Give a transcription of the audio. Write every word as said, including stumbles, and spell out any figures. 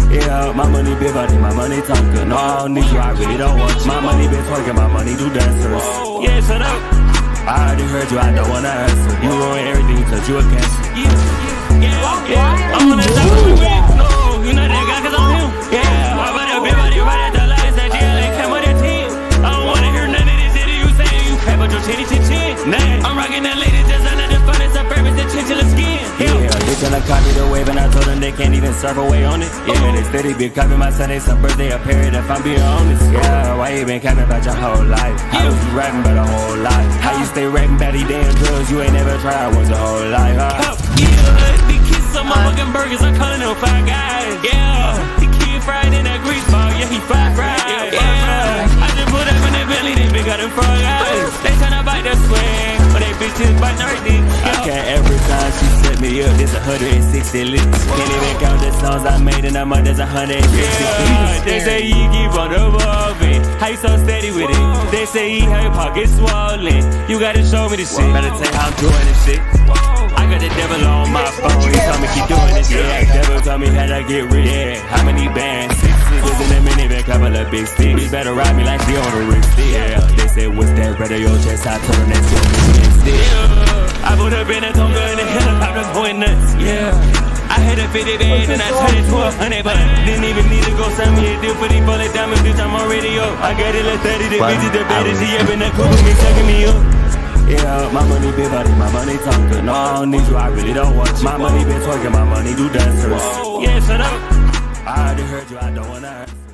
Yeah, my money big body, my money talking. No, I don't need you, I really don't want you. My money been twerking, my money do dancers. Yeah, shut up. I already heard you, I don't wanna answer. You ruin everything cause you a cancer. Yeah, yeah, yeah. I'm on that top of the whip. No, you not that guy cause I'm him. Yeah, I better be body right at the lights that G L A came with a team. I don't wanna hear none of this shit you saying. You crap but your chinny chin chin. Nah, I'm rocking that lady just under the finest of purpose and chinchilla skin. Yeah, they tryna copy the wave and I told them they can't even surf away on it. Yeah, they steady been copying my Sunday, some birthday, a period if I'm being honest. Yeah, why you been capping about your whole life? How was you rapping about a whole lot? How you stay rapping about these damn drugs you ain't never tried once your whole life, huh? Yeah, the kids some motherfucking burgers, I'm calling them five guys. Yeah, the kid fried in that grease ball, yeah, he fried fried. Yeah, I just put up in the belly, they big got them frog eyes. They tryna bite the swing, but they bitches biting her dick. I can't every time she set me up, there's a hundred and sixty licks. Can't even count the songs I made in a month, there's a hundred and sixty yeah, they say he keep on evolving. How you so steady with it? They say he have your pockets swollen. You gotta show me this shit. Better tell how I'm doing this shit. I got the devil on my phone, he told me keep doing this shit. Yeah, devil told me how to get rid of it. How many bands? Six niggas in a minivan, couple of big sticks. You better ride me like she on the wrist. Yeah, they say what's that red on your chest? I told them that's your stick. Yeah, I put up in a tonga in the helicopter going nuts. Yeah, I had a fifty band and I turned it to a hundred, but didn't even need to go send me a deal for these bullet diamonds, bitch, I'm on radio. I got it like thirty, the bitch is the baddest, she up in that coupe with me, sucking me up. Yeah, my money big body, my money talking. No, I don't need you, I really don't want you. My money been twerking, my money do dancers. Yeah, shut up. I already heard you, I don't wanna hurt.